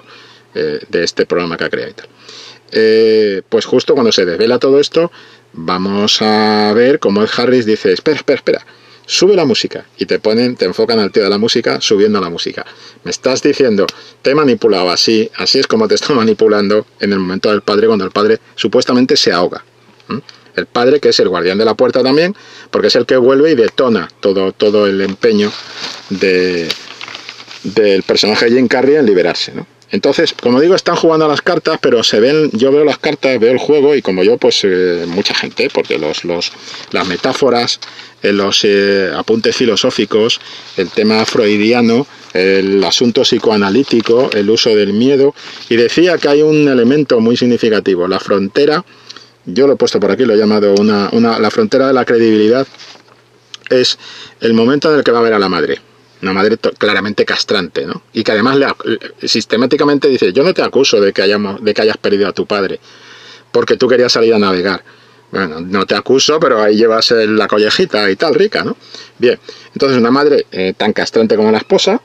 Speaker 2: eh, de este programa que ha creado y tal. Eh, pues justo cuando se desvela todo esto, vamos a ver cómo Ed Harris dice, espera, espera, espera, sube la música, y te ponen, te enfocan al tío de la música subiendo la música. Me estás diciendo, te he manipulado así, así es como te está manipulando en el momento del padre, cuando el padre supuestamente se ahoga. ¿Mm? El padre, que es el guardián de la puerta también, porque es el que vuelve y detona todo, todo el empeño de, del personaje de Jim Carrey en liberarse, ¿no? Entonces, como digo, están jugando a las cartas, pero se ven, yo veo las cartas, veo el juego, y como yo, pues eh, mucha gente, porque los, los, las metáforas, eh, los eh, apuntes filosóficos, el tema freudiano, el asunto psicoanalítico, el uso del miedo, y decía que hay un elemento muy significativo, la frontera, yo lo he puesto por aquí, lo he llamado una, una, la frontera de la credibilidad, es el momento en el que va a ver a la madre. Una madre claramente castrante, ¿no? Y que además le, sistemáticamente dice, yo no te acuso de que, hayamos, de que hayas perdido a tu padre, porque tú querías salir a navegar. Bueno, no te acuso, pero ahí llevas la collejita y tal, rica, ¿no? Bien, entonces una madre eh, tan castrante como la esposa,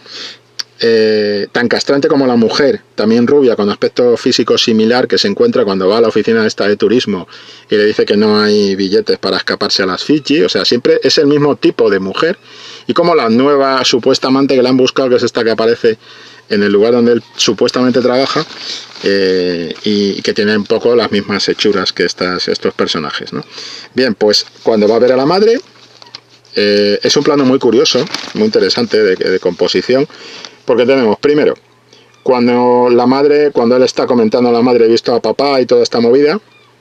Speaker 2: eh, tan castrante como la mujer, también rubia, con aspecto físico similar, que se encuentra cuando va a la oficina esta de turismo y le dice que no hay billetes para escaparse a las Fiji, o sea, siempre es el mismo tipo de mujer. Y como la nueva supuesta amante que le han buscado, que es esta que aparece en el lugar donde él supuestamente trabaja, eh, y que tiene un poco las mismas hechuras que estas, estos personajes, ¿no? Bien, pues cuando va a ver a la madre, eh, es un plano muy curioso, muy interesante de, de composición, porque tenemos primero, cuando la madre, cuando él está comentando a la madre, he visto a papá y toda esta movida,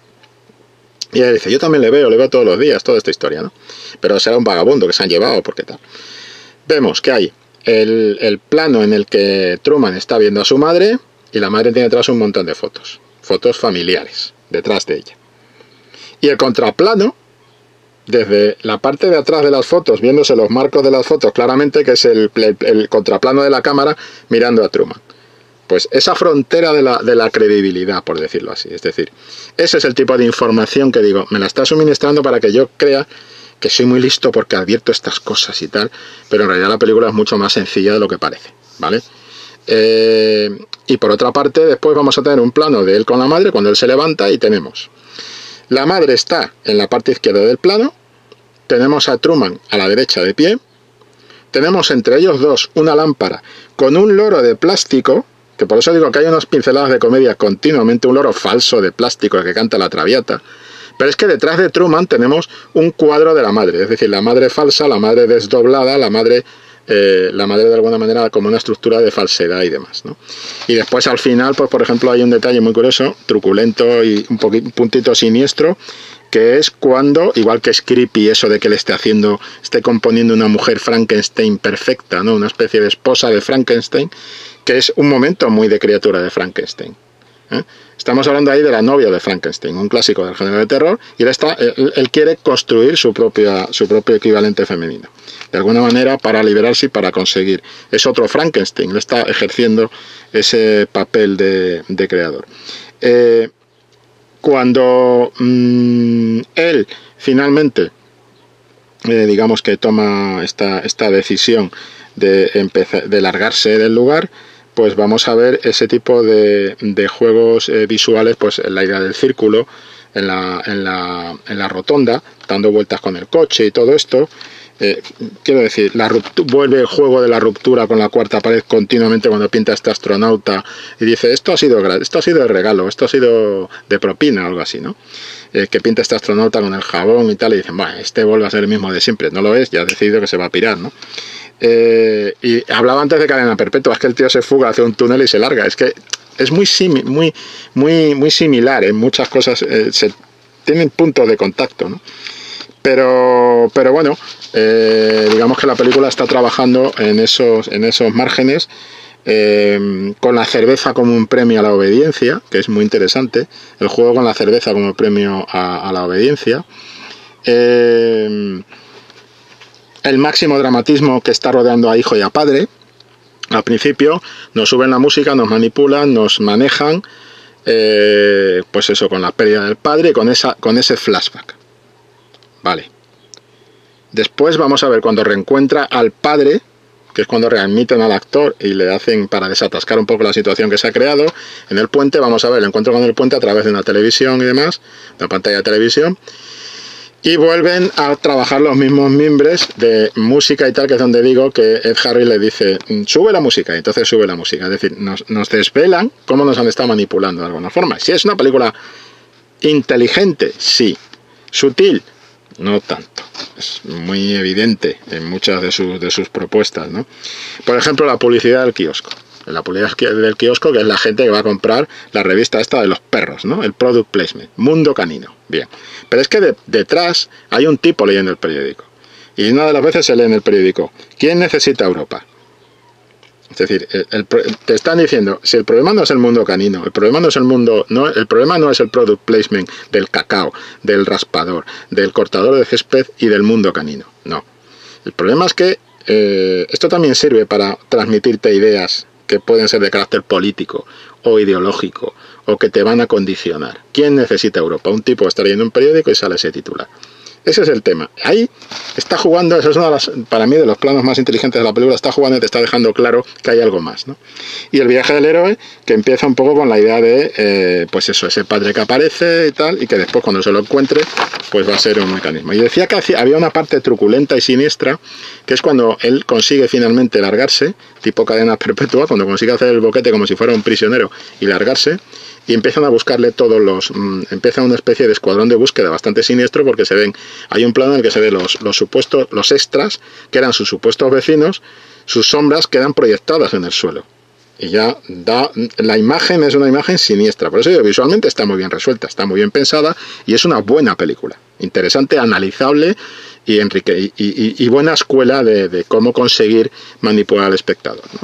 Speaker 2: y ella dice, yo también le veo, le veo todos los días, toda esta historia, ¿no? Pero será un vagabundo que se han llevado, porque tal. Vemos que hay el, el plano en el que Truman está viendo a su madre, y la madre tiene detrás un montón de fotos, fotos familiares, detrás de ella. Y el contraplano, desde la parte de atrás de las fotos, viéndose los marcos de las fotos claramente, que es el, el, el contraplano de la cámara mirando a Truman. Pues esa frontera de la, de la credibilidad, por decirlo así. Es decir, ese es el tipo de información que digo, me la está suministrando para que yo crea que soy muy listo porque advierto estas cosas y tal, pero en realidad la película es mucho más sencilla de lo que parece, ¿vale? Eh, y por otra parte, después vamos a tener un plano de él con la madre cuando él se levanta, y tenemos, la madre está en la parte izquierda del plano, tenemos a Truman a la derecha de pie, tenemos entre ellos dos una lámpara con un loro de plástico, que por eso digo que hay unas pinceladas de comedia continuamente, un loro falso de plástico el que canta la Traviata, pero es que detrás de Truman tenemos un cuadro de la madre, es decir, la madre falsa, la madre desdoblada, la madre, eh, la madre de alguna manera como una estructura de falsedad y demás, ¿no? Y después al final, pues por ejemplo, hay un detalle muy curioso, truculento y un, poquito, un puntito siniestro, que es cuando, igual que es creepy eso de que le esté haciendo, esté componiendo una mujer Frankenstein perfecta, ¿no? Una especie de esposa de Frankenstein, que es un momento muy de criatura de Frankenstein, ¿eh? Estamos hablando ahí de la novia de Frankenstein, un clásico del género de terror, y él, está, él, él quiere construir su, propia, su propio equivalente femenino, de alguna manera para liberarse y para conseguir. Es otro Frankenstein, él está ejerciendo ese papel de, de creador. Eh, cuando mmm, él finalmente, eh, digamos que toma esta, esta decisión de, empezar, de largarse del lugar, pues vamos a ver ese tipo de, de juegos eh, visuales, pues en la idea del círculo, en la, en, la, en la rotonda, dando vueltas con el coche y todo esto. Eh, quiero decir, la vuelve el juego de la ruptura con la cuarta pared continuamente cuando pinta este astronauta y dice, esto ha sido esto ha sido de regalo, esto ha sido de propina o algo así, ¿no? Eh, que pinta este astronauta con el jabón y tal, y dicen, bueno, este vuelve a ser el mismo de siempre. No lo es, ya ha decidido que se va a pirar, ¿no? Eh, y hablaba antes de cadena perpetua, es que el tío se fuga hacia un túnel y se larga, es que es muy simi, muy muy muy similar en muchas cosas, eh, se tienen puntos de contacto, ¿no? Pero pero bueno, eh, digamos que la película está trabajando en esos en esos márgenes, eh, con la cerveza como un premio a la obediencia, que es muy interesante, el juego con la cerveza como premio a, a la obediencia. eh, El máximo dramatismo que está rodeando a hijo y a padre. Al principio nos suben la música, nos manipulan, nos manejan, eh, pues eso, con la pérdida del padre, con, esa, con ese flashback. Vale. Después vamos a ver cuando reencuentra al padre, que es cuando readmiten al actor y le hacen para desatascar un poco la situación que se ha creado. En el puente, vamos a ver el encuentro con el puente a través de una televisión y demás, una pantalla de televisión. Y vuelven a trabajar los mismos mimbres de música y tal, que es donde digo que Ed Harris le dice, sube la música, y entonces sube la música. Es decir, nos, nos desvelan cómo nos han estado manipulando de alguna forma. Si es una película inteligente, sí. Sutil, no tanto. Es muy evidente en muchas de sus, de sus propuestas, ¿no? Por ejemplo, la publicidad del kiosco. La publicidad del kiosco, que es la gente que va a comprar la revista esta de los perros, ¿no? El product placement, Mundo Canino. Bien. Pero es que de, detrás hay un tipo leyendo el periódico. Y una de las veces se lee en el periódico, ¿quién necesita Europa? Es decir, el, el, te están diciendo, si el problema no es el mundo canino, el problema no es el mundo, no, el problema no es el product placement del cacao, del raspador, del cortador de césped y del mundo canino. No. El problema es que eh, esto también sirve para transmitirte ideas que pueden ser de carácter político o ideológico, o que te van a condicionar. ¿Quién necesita Europa? Un tipo está leyendo un periódico y sale ese titular. Ese es el tema. Ahí está jugando, eso es uno de las, para mí, de los planos más inteligentes de la película, está jugando y te está dejando claro que hay algo más, ¿no? Y el viaje del héroe, que empieza un poco con la idea de, eh, pues eso, ese padre que aparece y tal, y que después cuando se lo encuentre, pues va a ser un mecanismo. Y decía que había una parte truculenta y siniestra, que es cuando él consigue finalmente largarse, tipo cadena perpetua, cuando consigue hacer el boquete como si fuera un prisionero y largarse, y empiezan a buscarle todos los... Mmm, empieza una especie de escuadrón de búsqueda bastante siniestro, porque se ven... Hay un plano en el que se ven los, los supuestos, los extras, que eran sus supuestos vecinos, sus sombras quedan proyectadas en el suelo. Y ya da... La imagen es una imagen siniestra. Por eso digo, visualmente está muy bien resuelta, está muy bien pensada, y es una buena película. Interesante, analizable, y, enrique, y, y, y buena escuela de, de cómo conseguir manipular al espectador, ¿no?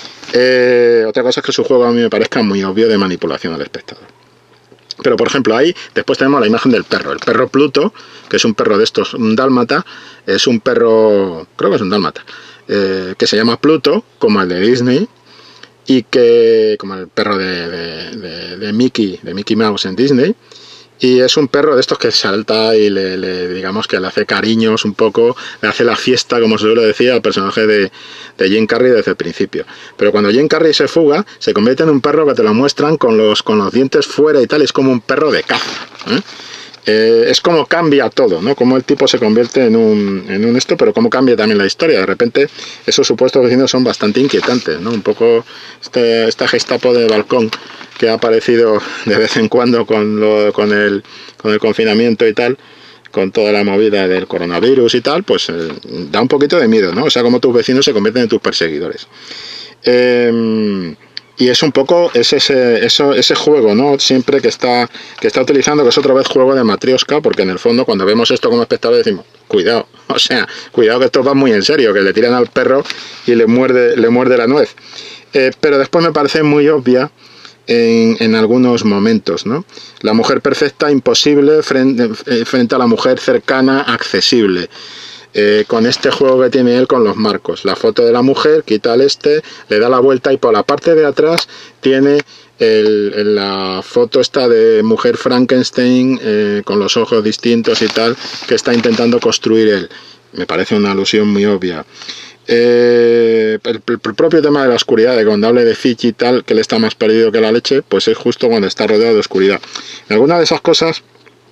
Speaker 2: Eh, otra cosa es que su juego a mí me parezca muy obvio de manipulación al espectador. Pero por ejemplo ahí después tenemos la imagen del perro, el perro Pluto, que es un perro de estos, un dálmata, es un perro, creo que es un dálmata, eh, que se llama Pluto, como el de Disney, y que, como el perro de, de, de, de Mickey, de Mickey Mouse en Disney. Y es un perro de estos que salta y le, le, digamos que le hace cariños un poco, le hace la fiesta, como se suele decir, al personaje de, de Jim Carrey desde el principio. Pero cuando Jim Carrey se fuga, se convierte en un perro que te lo muestran con los, con los dientes fuera y tal, es como un perro de caza, ¿eh? Eh, es como cambia todo, ¿no? Como el tipo se convierte en un, en un esto, pero cómo cambia también la historia. De repente esos supuestos vecinos son bastante inquietantes, ¿no? Un poco este, esta Gestapo de balcón que ha aparecido de vez en cuando con, lo, con, el, con el confinamiento y tal, con toda la movida del coronavirus y tal, pues eh, da un poquito de miedo, ¿no? O sea, como tus vecinos se convierten en tus perseguidores. Eh, Y es un poco es ese, eso, ese juego, ¿no? Siempre que está, que está utilizando, que es otra vez juego de matrioska, porque en el fondo cuando vemos esto como espectadores decimos, cuidado, o sea, cuidado que esto va muy en serio, que le tiran al perro y le muerde, le muerde la nuez. Eh, pero después me parece muy obvia en, en algunos momentos, ¿no? La mujer perfecta, imposible, frente, frente a la mujer cercana, accesible. Eh, con este juego que tiene él con los marcos, la foto de la mujer, quita el este, le da la vuelta y por la parte de atrás tiene el, el, la foto esta de mujer Frankenstein eh, con los ojos distintos y tal, que está intentando construir él. Me parece una alusión muy obvia. Eh, el, el propio tema de la oscuridad, de cuando hable de Fitch y tal, que él está más perdido que la leche, pues es justo cuando está rodeado de oscuridad. En alguna de esas cosas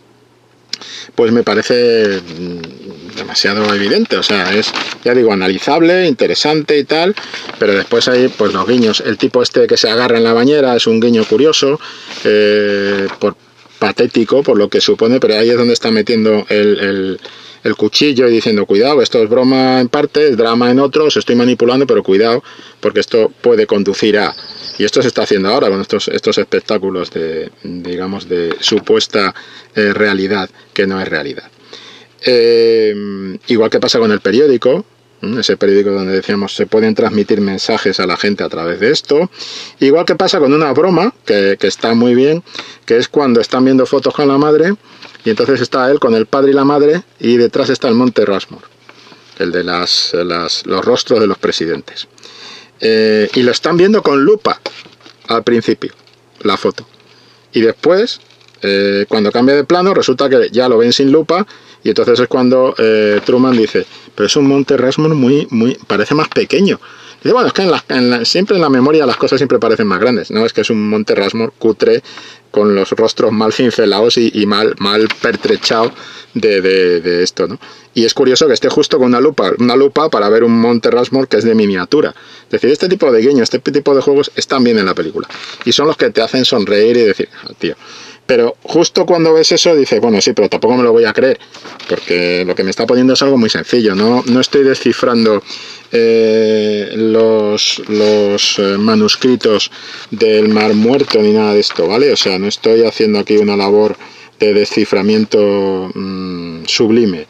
Speaker 2: pues me parece demasiado evidente, o sea, es, ya digo, analizable, interesante y tal, pero después hay pues los guiños. El tipo este que se agarra en la bañera es un guiño curioso, eh, por patético por lo que supone, pero ahí es donde está metiendo el, el, el cuchillo y diciendo, cuidado, esto es broma en parte, es drama en otro, os estoy manipulando, pero cuidado, porque esto puede conducir a... Y esto se está haciendo ahora con estos, estos espectáculos de, digamos, de supuesta eh, realidad que no es realidad. Eh, igual que pasa con el periódico, ese periódico donde decíamos se pueden transmitir mensajes a la gente a través de esto. Igual que pasa con una broma, que, que está muy bien, que es cuando están viendo fotos con la madre, y entonces está él con el padre y la madre, y detrás está el monte Rushmore, el de las, las, los rostros de los presidentes. Eh, y lo están viendo con lupa al principio, la foto. Y después Eh, cuando cambia de plano resulta que ya lo ven sin lupa y entonces es cuando eh, Truman dice, pero es un Monte Rushmore muy, muy, parece más pequeño. Dice, bueno, es que en la, en la, siempre en la memoria las cosas siempre parecen más grandes, ¿no? Es que es un Monte Rushmore cutre, con los rostros mal cincelados y, y mal, mal pertrechados de, de, de esto, ¿no? Y es curioso que esté justo con una lupa, una lupa para ver un Monte Rushmore que es de miniatura. Es decir, este tipo de guiños, este tipo de juegos están bien en la película. Y son los que te hacen sonreír y decir, ah, tío. Pero justo cuando ves eso dices, bueno, sí, pero tampoco me lo voy a creer, porque lo que me está poniendo es algo muy sencillo, no, no estoy descifrando eh, los, los eh, manuscritos del Mar Muerto ni nada de esto, ¿vale? O sea, no estoy haciendo aquí una labor de desciframiento mmm, sublime.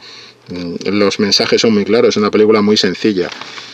Speaker 2: Los mensajes son muy claros, es una película muy sencilla.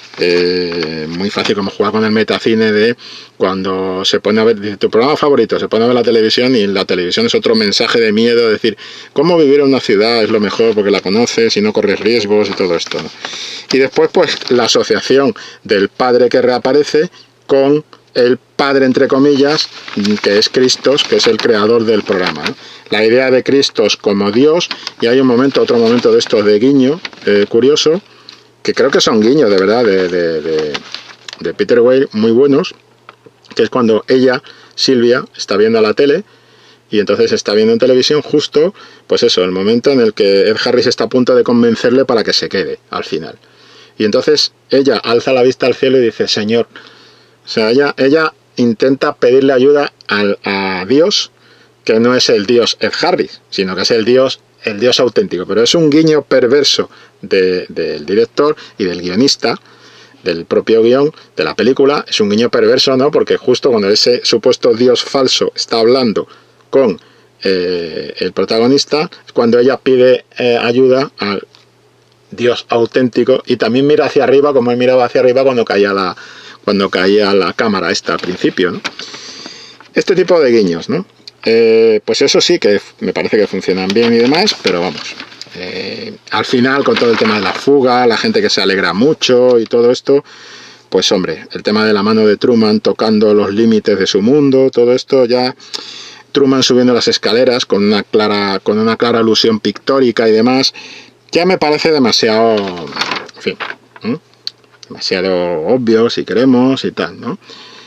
Speaker 2: Eh, muy fácil, como jugar con el metacine de cuando se pone a ver tu programa favorito, se pone a ver la televisión y en la televisión es otro mensaje de miedo, decir cómo vivir en una ciudad es lo mejor porque la conoces y no corres riesgos y todo esto, ¿no? Y después pues la asociación del padre que reaparece con el padre entre comillas que es Christos, que es el creador del programa, ¿no? La idea de Christos como Dios, y hay un momento, otro momento de estos de guiño eh, curioso, que creo que son guiños de verdad de, de, de, de Peter Weir muy buenos, que es cuando ella, Silvia, está viendo la tele y entonces está viendo en televisión justo, pues eso, el momento en el que Ed Harris está a punto de convencerle para que se quede al final. Y entonces ella alza la vista al cielo y dice, Señor, o sea, ella, ella intenta pedirle ayuda al, a Dios, que no es el Dios Ed Harris, sino que es el Dios el Dios auténtico, pero es un guiño perverso de, del director y del guionista, del propio guión de la película. Es un guiño perverso, ¿no? Porque justo cuando ese supuesto Dios falso está hablando con eh, el protagonista, es cuando ella pide eh, ayuda al Dios auténtico y también mira hacia arriba, como él miraba hacia arriba cuando caía la, cuando caía la cámara esta al principio, ¿no? Este tipo de guiños, ¿no? Eh, pues eso sí que me parece que funcionan bien y demás, pero vamos, eh, al final con todo el tema de la fuga, la gente que se alegra mucho y todo esto, pues hombre, el tema de la mano de Truman tocando los límites de su mundo, todo esto ya, Truman subiendo las escaleras con una clara, con una clara alusión pictórica y demás, ya me parece demasiado, en fin, ¿eh? demasiado obvio si queremos y tal, ¿no?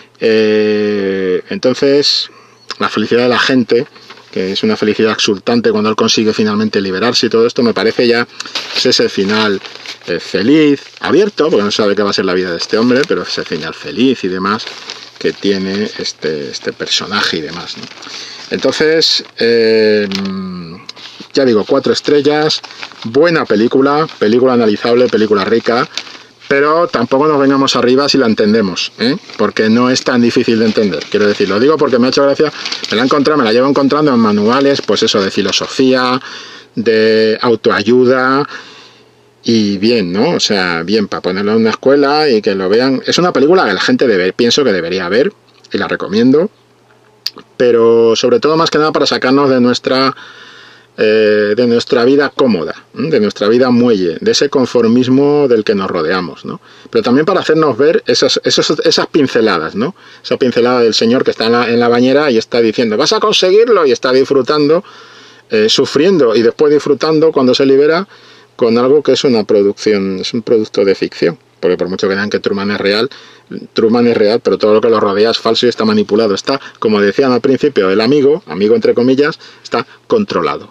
Speaker 2: Eh, entonces... La felicidad de la gente, que es una felicidad exultante cuando él consigue finalmente liberarse y todo esto, me parece ya ese es el final eh, feliz, abierto, porque no sabe qué va a ser la vida de este hombre, pero es el final feliz y demás que tiene este, este personaje y demás, ¿no? Entonces, eh, ya digo, cuatro estrellas, buena película, película analizable, película rica, pero tampoco nos vengamos arriba si la entendemos, ¿eh? Porque no es tan difícil de entender. Quiero decir, lo digo porque me ha hecho gracia, me la he encontrado, me la llevo encontrando en manuales, pues eso, de filosofía, de autoayuda, y bien, ¿no? O sea, bien, para ponerlo en una escuela y que lo vean. Es una película que la gente debe, pienso que debería ver, y la recomiendo, pero sobre todo más que nada para sacarnos de nuestra... Eh, de nuestra vida cómoda, ¿eh? de nuestra vida muelle, de ese conformismo del que nos rodeamos, ¿no? Pero también para hacernos ver esas, esas, esas pinceladas, ¿no? Esa pincelada del señor que está en la, en la bañera y está diciendo, vas a conseguirlo, y está disfrutando, eh, sufriendo y después disfrutando cuando se libera con algo que es una producción, es un producto de ficción. Porque por mucho que digan que Truman es real, Truman es real, pero todo lo que lo rodea es falso y está manipulado. Está, como decían al principio, el amigo, amigo entre comillas, está controlado.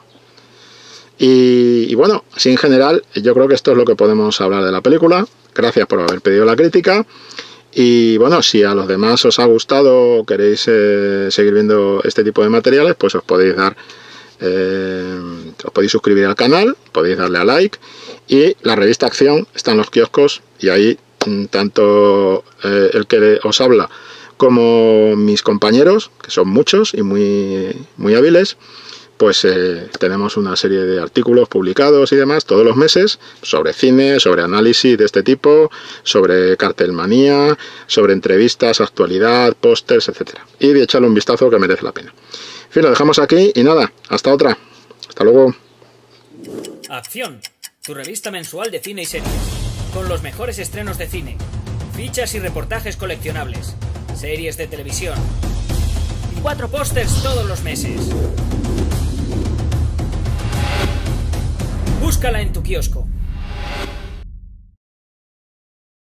Speaker 2: Y, y bueno, así en general, yo creo que esto es lo que podemos hablar de la película. Gracias por haber pedido la crítica. Y bueno, si a los demás os ha gustado o queréis eh, seguir viendo este tipo de materiales, pues os podéis dar, eh, os podéis suscribir al canal, podéis darle a like. Y la revista Acción está en los kioscos y ahí tanto eh, el que os habla como mis compañeros, que son muchos y muy, muy hábiles, pues eh, tenemos una serie de artículos publicados y demás todos los meses sobre cine, sobre análisis de este tipo, sobre cartelmanía, sobre entrevistas, actualidad, pósters, etcétera. Y de echarle un vistazo que merece la pena. En fin, lo dejamos aquí y nada, hasta otra. Hasta luego.
Speaker 1: Acción, tu revista mensual de cine y series, con los mejores estrenos de cine, fichas y reportajes coleccionables, series de televisión y cuatro pósters todos los meses. Búscala en tu kiosco.